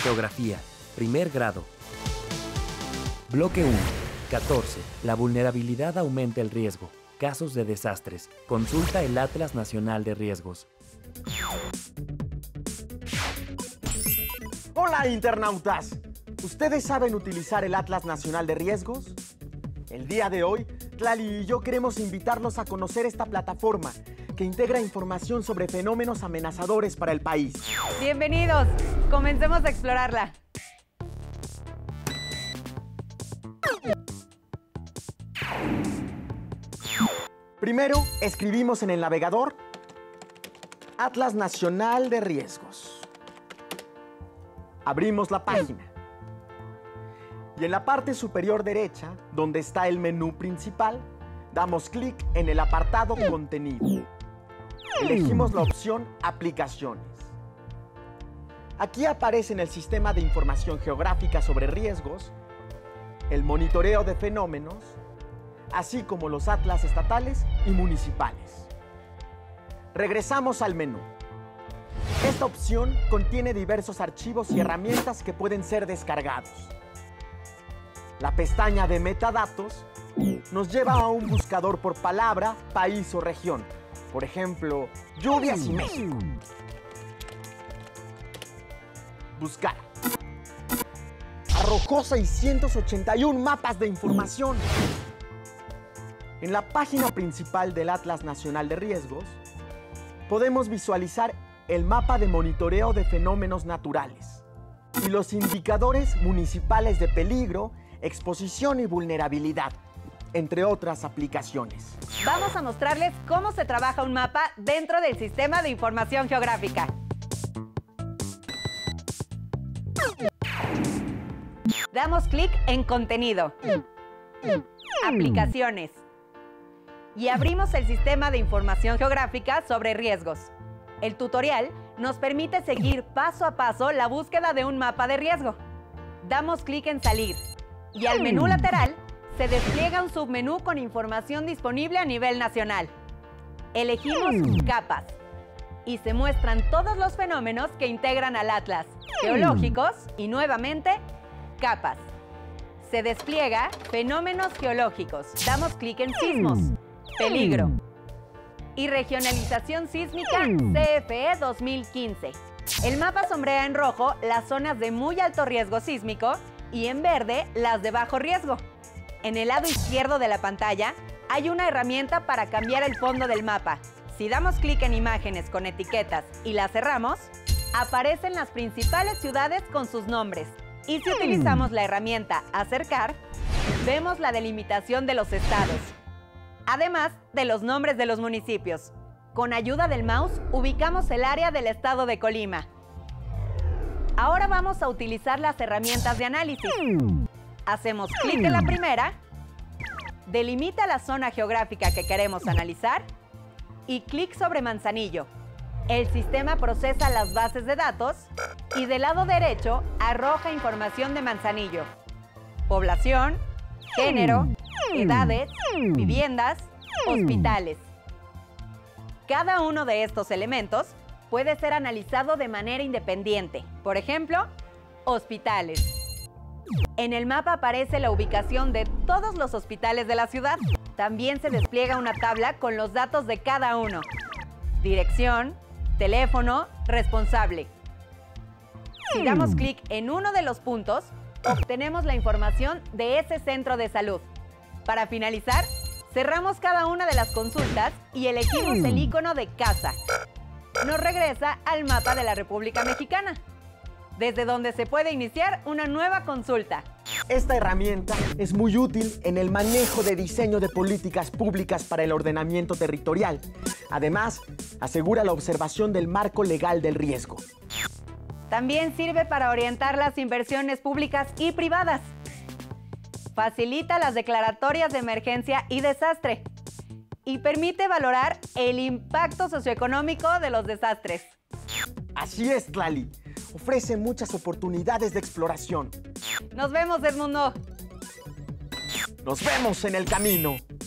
Geografía, primer grado. Bloque 1. 14. La vulnerabilidad aumenta el riesgo. Casos de desastres. Consulta el Atlas Nacional de Riesgos. Hola, internautas. ¿Ustedes saben utilizar el Atlas Nacional de Riesgos? El día de hoy, Tlali y yo queremos invitarlos a conocer esta plataforma que integra información sobre fenómenos amenazadores para el país. Bienvenidos. Comencemos a explorarla. Primero, escribimos en el navegador Atlas Nacional de Riesgos. Abrimos la página. Y en la parte superior derecha, donde está el menú principal, damos clic en el apartado Contenido. Elegimos la opción Aplicaciones. Aquí aparecen el Sistema de Información Geográfica sobre Riesgos, el monitoreo de fenómenos, así como los atlas estatales y municipales. Regresamos al menú. Esta opción contiene diversos archivos y herramientas que pueden ser descargados. La pestaña de metadatos nos lleva a un buscador por palabra, país o región. Por ejemplo, lluvias y México. Buscar. Arrojó 681 mapas de información. En la página principal del Atlas Nacional de Riesgos, podemos visualizar el mapa de monitoreo de fenómenos naturales y los indicadores municipales de peligro, exposición y vulnerabilidad, entre otras aplicaciones. Vamos a mostrarles cómo se trabaja un mapa dentro del Sistema de Información Geográfica. Damos clic en Contenido, Aplicaciones y abrimos el Sistema de Información Geográfica sobre Riesgos. El tutorial nos permite seguir paso a paso la búsqueda de un mapa de riesgo. Damos clic en Salir y al menú lateral se despliega un submenú con información disponible a nivel nacional. Elegimos Capas y se muestran todos los fenómenos que integran al Atlas, geológicos y nuevamente Capas. Se despliega Fenómenos geológicos. Damos clic en Sismos, Peligro y Regionalización sísmica CFE 2015. El mapa sombrea en rojo las zonas de muy alto riesgo sísmico y en verde las de bajo riesgo. En el lado izquierdo de la pantalla hay una herramienta para cambiar el fondo del mapa. Si damos clic en imágenes con etiquetas y las cerramos, aparecen las principales ciudades con sus nombres. Y si utilizamos la herramienta Acercar, vemos la delimitación de los estados, además de los nombres de los municipios. Con ayuda del mouse, ubicamos el área del estado de Colima. Ahora vamos a utilizar las herramientas de análisis. Hacemos clic en la primera, delimita la zona geográfica que queremos analizar y clic sobre Manzanillo. El sistema procesa las bases de datos y del lado derecho arroja información de Manzanillo: población, género, edades, viviendas, hospitales. Cada uno de estos elementos puede ser analizado de manera independiente. Por ejemplo, hospitales. En el mapa aparece la ubicación de todos los hospitales de la ciudad. También se despliega una tabla con los datos de cada uno: dirección, teléfono, responsable. Si damos clic en uno de los puntos, obtenemos la información de ese centro de salud. Para finalizar, cerramos cada una de las consultas y elegimos el icono de casa. Nos regresa al mapa de la República Mexicana, desde donde se puede iniciar una nueva consulta. Esta herramienta es muy útil en el manejo de diseño de políticas públicas para el ordenamiento territorial. Además, asegura la observación del marco legal del riesgo. También sirve para orientar las inversiones públicas y privadas. Facilita las declaratorias de emergencia y desastre. Y permite valorar el impacto socioeconómico de los desastres. Así es, Tlali. Ofrece muchas oportunidades de exploración. Nos vemos, Edmundo. Nos vemos en el camino.